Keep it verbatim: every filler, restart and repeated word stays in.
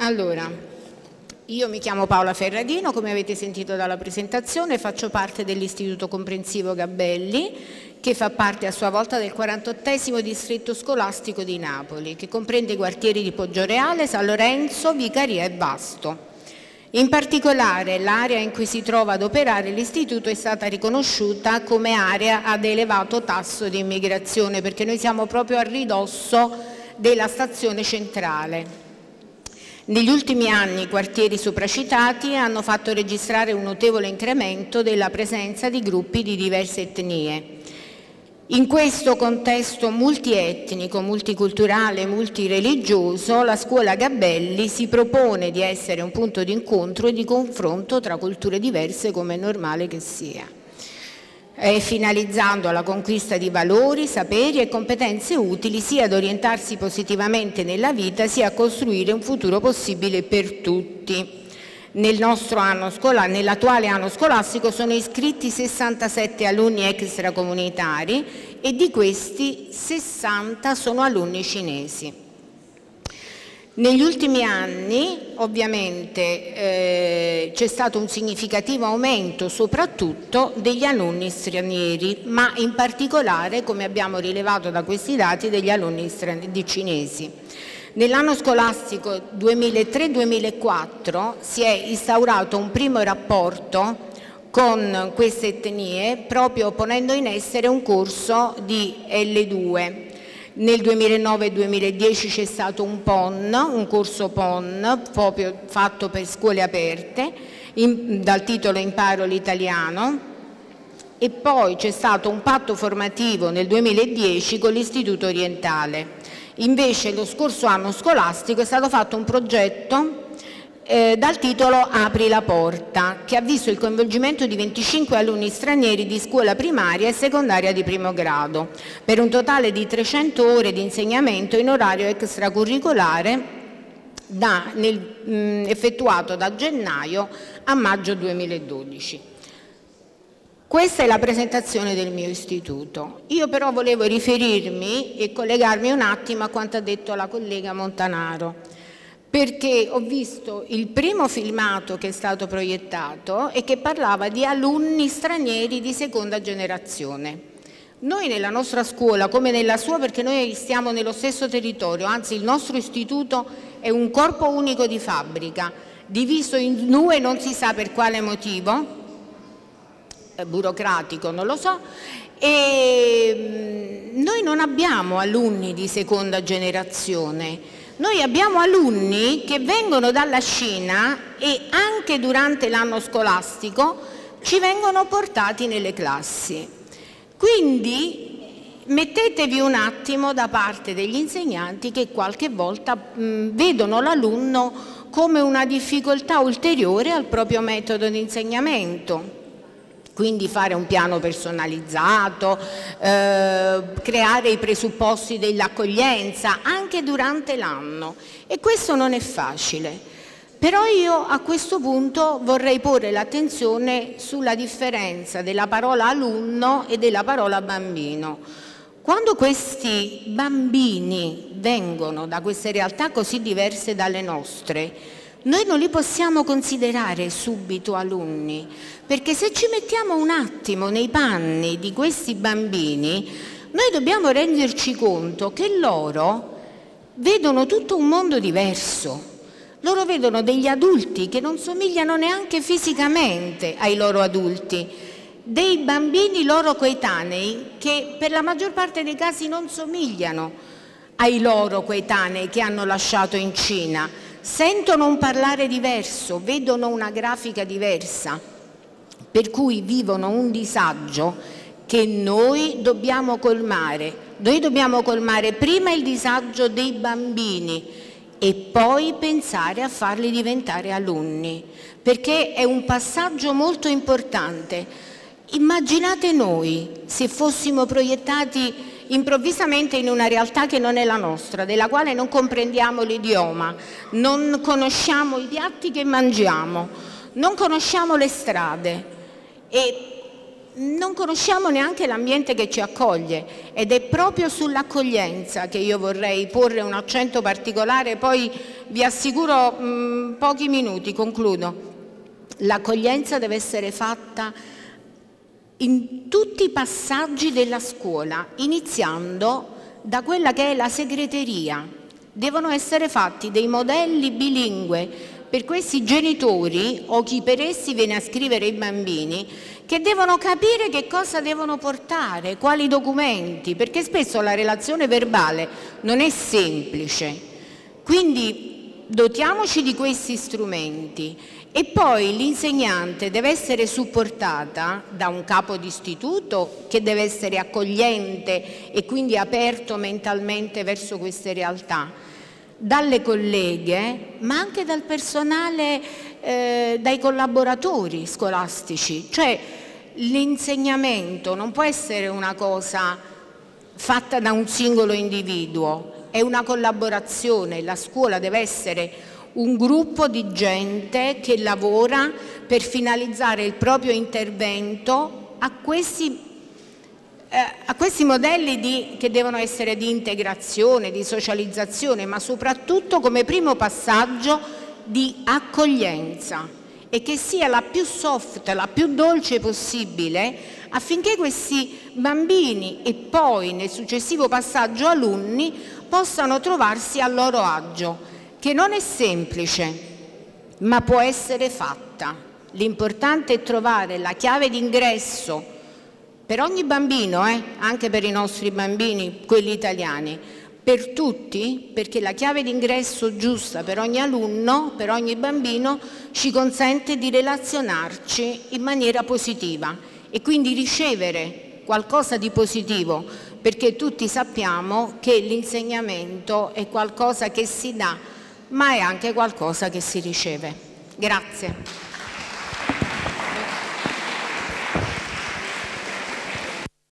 Allora, io mi chiamo Paola Ferradino, come avete sentito dalla presentazione, faccio parte dell'Istituto Comprensivo Gabelli, che fa parte a sua volta del quarantottesimo distretto scolastico di Napoli, che comprende i quartieri di Poggioreale, San Lorenzo, Vicaria e Vasto. In particolare l'area in cui si trova ad operare l'istituto è stata riconosciuta come area ad elevato tasso di immigrazione, perché noi siamo proprio a ridosso della stazione centrale. Negli ultimi anni i quartieri sopracitati hanno fatto registrare un notevole incremento della presenza di gruppi di diverse etnie. In questo contesto multietnico, multiculturale, multireligioso, la scuola Gabelli si propone di essere un punto di incontro e di confronto tra culture diverse, come è normale che sia, e finalizzando alla conquista di valori, saperi e competenze utili sia ad orientarsi positivamente nella vita, sia a costruire un futuro possibile per tutti. Nel nostro anno scolastico, nell'attuale anno scolastico sono iscritti sessantasette alunni extracomunitari e di questi sessanta sono alunni cinesi. Negli ultimi anni ovviamente eh, c'è stato un significativo aumento soprattutto degli alunni stranieri, ma in particolare, come abbiamo rilevato da questi dati, degli alunni stranieri cinesi. Nell'anno scolastico duemilatré duemilaquattro si è instaurato un primo rapporto con queste etnie, proprio ponendo in essere un corso di L due. Nel duemilanove duemiladieci c'è stato un P O N, un corso P O N, proprio fatto per scuole aperte, in, dal titolo Imparo l'italiano, e poi c'è stato un patto formativo nel duemiladieci con l'Istituto Orientale. Invece lo scorso anno scolastico è stato fatto un progetto eh, dal titolo Apri la porta, che ha visto il coinvolgimento di venticinque alunni stranieri di scuola primaria e secondaria di primo grado, per un totale di trecento ore di insegnamento in orario extracurricolare da, nel, mh, effettuato da gennaio a maggio duemiladodici. Questa è la presentazione del mio istituto. Io però volevo riferirmi e collegarmi un attimo a quanto ha detto la collega Montanaro, perché ho visto il primo filmato che è stato proiettato e che parlava di alunni stranieri di seconda generazione. Noi nella nostra scuola, come nella sua, perché noi stiamo nello stesso territorio, anzi il nostro istituto è un corpo unico di fabbrica, diviso in due non si sa per quale motivo, burocratico, non lo so, e noi non abbiamo alunni di seconda generazione, noi abbiamo alunni che vengono dalla Cina e anche durante l'anno scolastico ci vengono portati nelle classi. Quindi mettetevi un attimo da parte degli insegnanti che qualche volta mh, vedono l'alunno come una difficoltà ulteriore al proprio metodo di insegnamento. Quindi fare un piano personalizzato, eh, creare i presupposti dell'accoglienza anche durante l'anno, e questo non è facile. Però io a questo punto vorrei porre l'attenzione sulla differenza della parola alunno e della parola bambino. Quando questi bambini vengono da queste realtà così diverse dalle nostre, noi non li possiamo considerare subito alunni, perché se ci mettiamo un attimo nei panni di questi bambini, noi dobbiamo renderci conto che loro vedono tutto un mondo diverso. Loro vedono degli adulti che non somigliano neanche fisicamente ai loro adulti, dei bambini loro coetanei che per la maggior parte dei casi non somigliano ai loro coetanei che hanno lasciato in Cina. Sentono un parlare diverso, vedono una grafica diversa, per cui vivono un disagio che noi dobbiamo colmare. Noi dobbiamo colmare prima il disagio dei bambini e poi pensare a farli diventare alunni, perché è un passaggio molto importante. Immaginate noi se fossimo proiettati improvvisamente in una realtà che non è la nostra, della quale non comprendiamo l'idioma, non conosciamo i piatti che mangiamo, non conosciamo le strade e non conosciamo neanche l'ambiente che ci accoglie, ed è proprio sull'accoglienza che io vorrei porre un accento particolare, poi vi assicuro mh, pochi minuti, concludo. L'accoglienza deve essere fatta in tutti i passaggi della scuola, iniziando da quella che è la segreteria. Devono essere fatti dei modelli bilingue per questi genitori o chi per essi viene a scrivere i bambini, che devono capire che cosa devono portare, quali documenti, perché spesso la relazione verbale non è semplice. Quindi dotiamoci di questi strumenti. E poi l'insegnante deve essere supportata da un capo d'istituto che deve essere accogliente e quindi aperto mentalmente verso queste realtà, dalle colleghe, ma anche dal personale, eh, dai collaboratori scolastici. Cioè l'insegnamento non può essere una cosa fatta da un singolo individuo, è una collaborazione. La scuola deve essere un gruppo di gente che lavora per finalizzare il proprio intervento a questi, eh, a questi modelli di, che devono essere di integrazione, di socializzazione, ma soprattutto come primo passaggio di accoglienza, e che sia la più soft, la più dolce possibile, affinché questi bambini e poi nel successivo passaggio alunni possano trovarsi a loro agio, che non è semplice, ma può essere fatta. L'importante è trovare la chiave d'ingresso per ogni bambino, eh? anche per i nostri bambini, quelli italiani, per tutti, perché la chiave d'ingresso giusta per ogni alunno, per ogni bambino, ci consente di relazionarci in maniera positiva e quindi ricevere qualcosa di positivo, perché tutti sappiamo che l'insegnamento è qualcosa che si dà, ma è anche qualcosa che si riceve. Grazie.